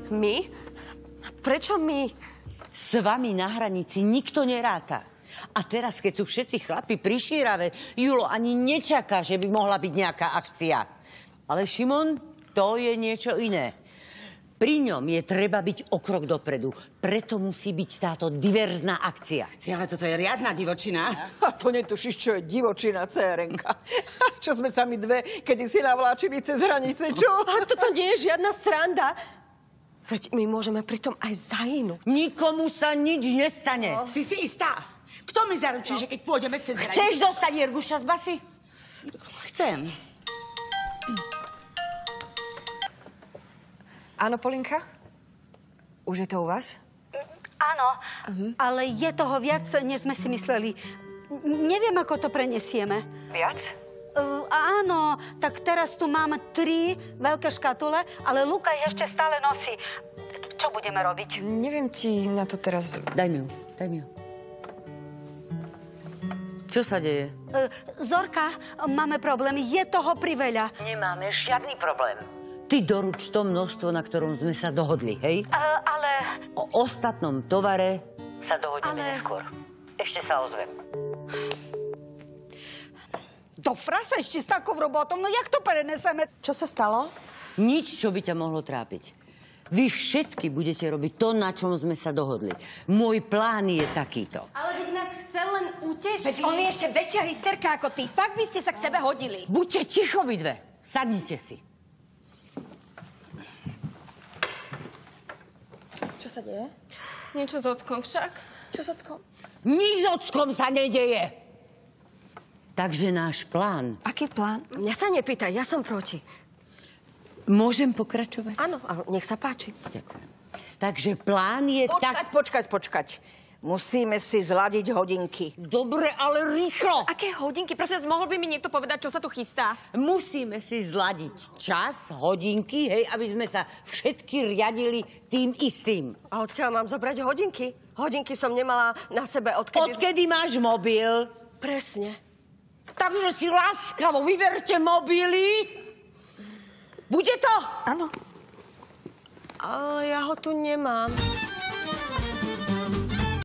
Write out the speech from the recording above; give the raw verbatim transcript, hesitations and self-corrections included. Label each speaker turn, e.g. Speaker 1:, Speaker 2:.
Speaker 1: My? Prečo my?
Speaker 2: S vami na hranici nikto neráta. A teraz, keď sú všetci chlapi pri Šírave, Julo ani nečaká, že by mohla byť nejaká akcia. Ale Šimon, to je niečo iné. Pri ňom je treba byť o krok dopredu. Preto musí byť táto diverzná akcia.
Speaker 3: Ale toto je riadna divočina.
Speaker 4: A to netušíš, čo je divočina, cérenka. Čo sme sami dve, kedy si navláčili cez hranice, čo?
Speaker 1: Ale toto nie je žiadna sranda. Veď my môžeme pritom aj zahynúť.
Speaker 2: Nikomu sa nič nestane.
Speaker 3: No. Si si istá? Kto mi zaručí, no. že keď pôjdeme cez hranice...
Speaker 2: Chceš dostať Jerguša z basy?
Speaker 3: Chcem.
Speaker 5: Áno, Polinka? Už je to u vás?
Speaker 6: Áno, uh-huh. ale je toho viac, než sme si mysleli. Neviem, ako to prenesieme.
Speaker 5: Viac?
Speaker 6: Uh, áno, tak teraz tu máme tri veľké škatule, ale Luka ich ešte stále nosí. Čo budeme robiť?
Speaker 5: Neviem ti na to teraz...
Speaker 2: Daj mi ju, daj mi ju. Čo sa deje?
Speaker 6: Uh, Zorka, máme problém. Je toho priveľa.
Speaker 2: Nemáme žiadny problém. Ty doruč to množstvo, na ktorom sme sa dohodli, hej?
Speaker 6: Uh, ale...
Speaker 2: O ostatnom tovare sa dohodneme
Speaker 6: ale...
Speaker 2: neskôr. Ešte sa ozvem.
Speaker 4: Do frasa ešte s takou robotou, no jak to preneseme?
Speaker 1: Čo sa stalo?
Speaker 2: Nič, čo by ťa mohlo trápiť. Vy všetky budete robiť to, na čom sme sa dohodli. Môj plán je takýto.
Speaker 7: Ale veď nás chcel len utešiť.
Speaker 8: Veď on je ešte väčšia hysterka ako ty. Fakt by ste sa k sebe hodili.
Speaker 2: Buďte ticho, vy dve. Sadnite si.
Speaker 5: Čo sa deje?
Speaker 7: Niečo s ockom však.
Speaker 5: Čo s ockom?
Speaker 2: Nič s ockom sa nedeje. Takže náš plán...
Speaker 5: Aký plán?
Speaker 1: Mňa sa nepýtaj, ja som proti.
Speaker 2: Môžem pokračovať?
Speaker 1: Áno, nech sa páči.
Speaker 2: Ďakujem. Takže plán je
Speaker 4: Počkať,
Speaker 2: tak...
Speaker 4: počkať, počkať. Musíme si zladiť hodinky.
Speaker 2: Dobre, ale rýchlo.
Speaker 8: Aké hodinky? Prosím, mohol by mi niekto povedať, čo sa tu chystá?
Speaker 2: Musíme si zladiť čas, hodinky, hej, aby sme sa všetky riadili tým istým.
Speaker 1: A odkiaľ mám zobrať hodinky? Hodinky som nemala na sebe odkedy...
Speaker 2: Odkedy máš mobil?
Speaker 1: Presne.
Speaker 2: Takže si láskavo vyberte mobily. Bude to?
Speaker 5: Áno.
Speaker 1: Ale ja ho tu nemám.